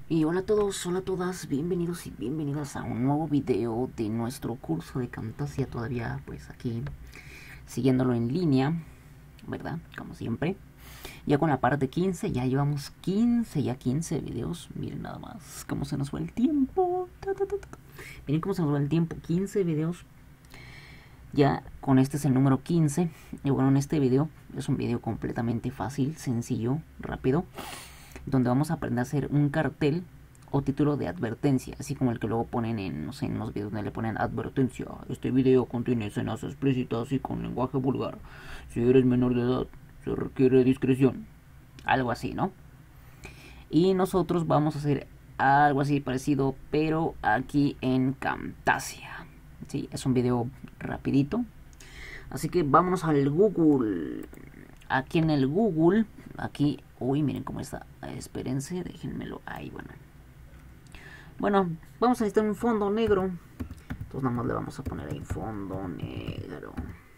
Y hola a todos, hola a todas, bienvenidos y bienvenidas a un nuevo video de nuestro curso de Camtasia. Todavía pues aquí siguiéndolo en línea, ¿verdad? Como siempre. Ya con la parte 15, ya llevamos 15 videos. Miren nada más cómo se nos va el tiempo. Miren cómo se nos va el tiempo, 15 videos. Ya con este es el número 15. Y bueno, en este video es un video completamente fácil, sencillo, rápido, donde vamos a aprender a hacer un cartel o título de advertencia, así como el que luego ponen en, no sé, en los videos donde le ponen advertencia: este video contiene escenas explícitas y con lenguaje vulgar. Si eres menor de edad, se requiere discreción. Algo así, ¿no? Y nosotros vamos a hacer algo así parecido, pero aquí en Camtasia. Sí, es un video rapidito. Así que vámonos al Google. Aquí en el Google, aquí, uy, miren cómo está. Espérense, déjenmelo ahí, bueno. Bueno, vamos a necesitar un fondo negro. Entonces nada más le vamos a poner ahí fondo negro.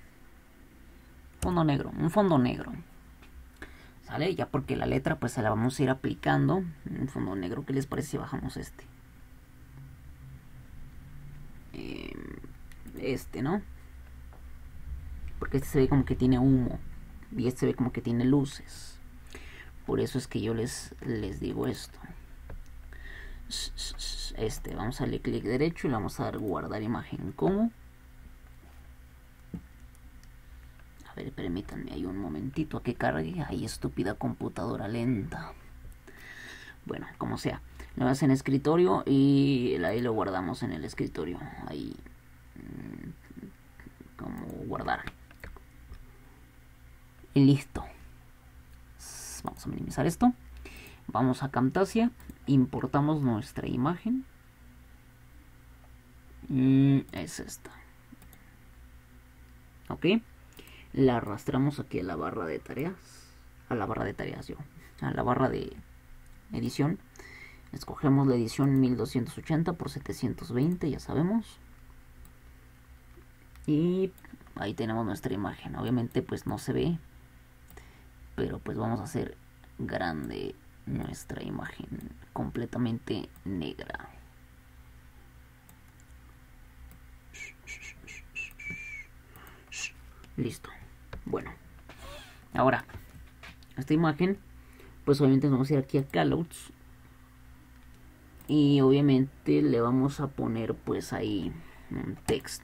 Fondo negro, un fondo negro. ¿Sale? Ya porque la letra pues se la vamos a ir aplicando. Un fondo negro, ¿qué les parece si bajamos este? Este, ¿no? Porque este se ve como que tiene humo. Y este se ve como que tiene luces. Por eso es que yo les digo esto. Este, vamos a darle clic derecho y le vamos a dar guardar imagen como. A ver, permítanme ahí un momentito a que cargue. Ay, estúpida computadora lenta. Bueno, como sea. Lo vas en escritorio y ahí lo guardamos en el escritorio. Ahí. Como guardar. Y listo. Vamos a minimizar esto. Vamos a Camtasia. Importamos nuestra imagen. Es esta. Ok. La arrastramos aquí a la barra de tareas. A la barra de tareas yo. A la barra de edición. Escogemos la edición 1280 por 720, ya sabemos. Y ahí tenemos nuestra imagen. Obviamente pues no se ve, pero pues vamos a hacer grande nuestra imagen, completamente negra. Listo. Bueno, ahora esta imagen pues obviamente nos vamos a ir aquí a Callouts y obviamente le vamos a poner pues ahí un texto.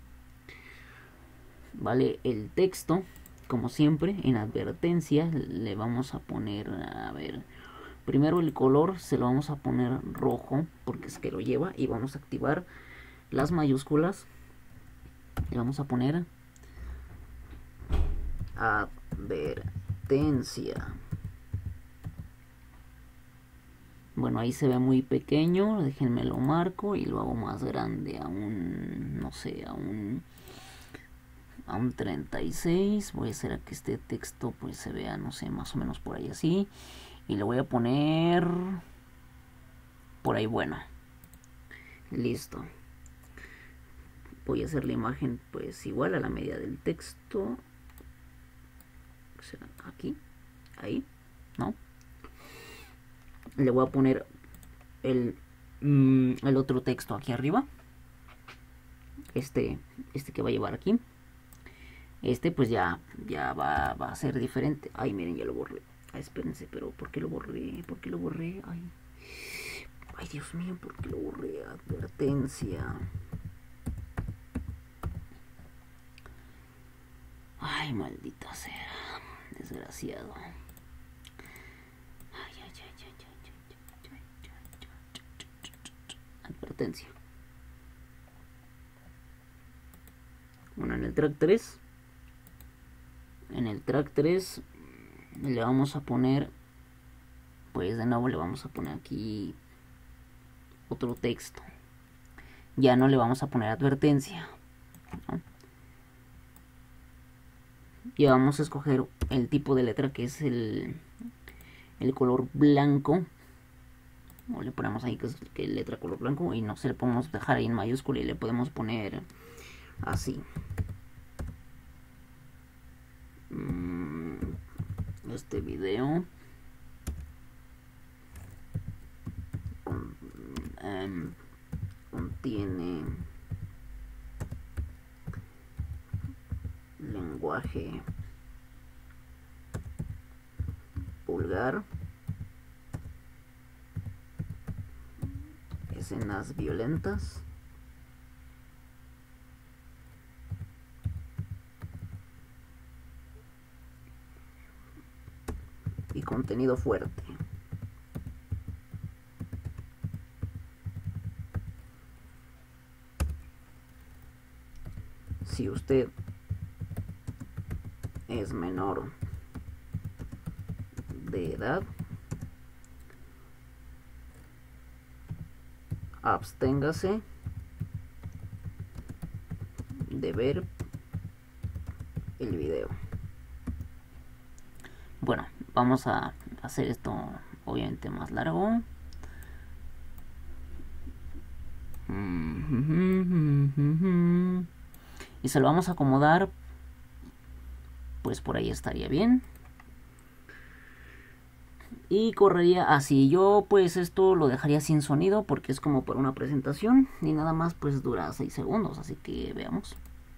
Vale, el texto, como siempre, en advertencia le vamos a poner, a ver, primero el color se lo vamos a poner rojo porque es que lo lleva, y vamos a activar las mayúsculas. Le vamos a poner advertencia. Bueno, ahí se ve muy pequeño, déjenme lo marco y lo hago más grande, a un, no sé, a un 36. Voy a hacer que este texto pues se vea, no sé, más o menos por ahí así. Y le voy a poner por ahí, bueno. Listo. Voy a hacer la imagen pues igual a la medida del texto. O sea, aquí, ahí, ¿no? Le voy a poner el otro texto aquí arriba. Este que va a llevar aquí. Este pues ya va a ser diferente. Ay, miren, ya lo borré. Ay, espérense, pero ¿por qué lo borré? ¿Por qué lo borré? Ay, Dios mío, ¿por qué lo borré? Advertencia. Ay, maldita sea. Desgraciado. Advertencia. Bueno, en el track 3. En el track 3 le vamos a poner, pues de nuevo le vamos a poner aquí otro texto. Ya no le vamos a poner advertencia, ¿no? Y vamos a escoger el tipo de letra que es el color blanco. O le ponemos ahí que es letra color blanco, y no se le podemos dejar ahí en mayúscula y le podemos poner así. Este video contiene lenguaje vulgar, escenas violentas, y contenido fuerte. Si usted es menor de edad, absténgase de ver el video. Bueno, vamos a hacer esto obviamente más largo. Y se lo vamos a acomodar, pues por ahí estaría bien. Y correría así. Yo pues esto lo dejaría sin sonido porque es como para una presentación. Y nada más pues dura 6 segundos. Así que veamos.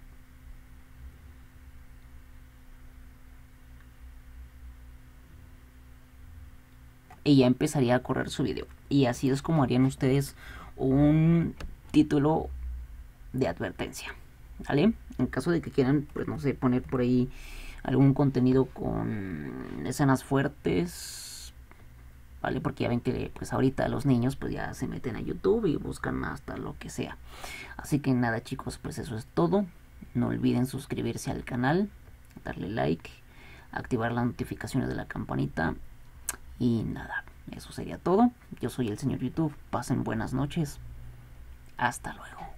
Y ya empezaría a correr su video. Y así es como harían ustedes un título de advertencia, ¿vale? En caso de que quieran, pues no sé, poner por ahí algún contenido con escenas fuertes, ¿vale? Porque ya ven que pues ahorita los niños pues ya se meten a YouTube y buscan hasta lo que sea. Así que nada, chicos, pues eso es todo. No olviden suscribirse al canal, darle like, activar las notificaciones de la campanita. Y nada, eso sería todo. Yo soy el señor YouTube. Pasen buenas noches. Hasta luego.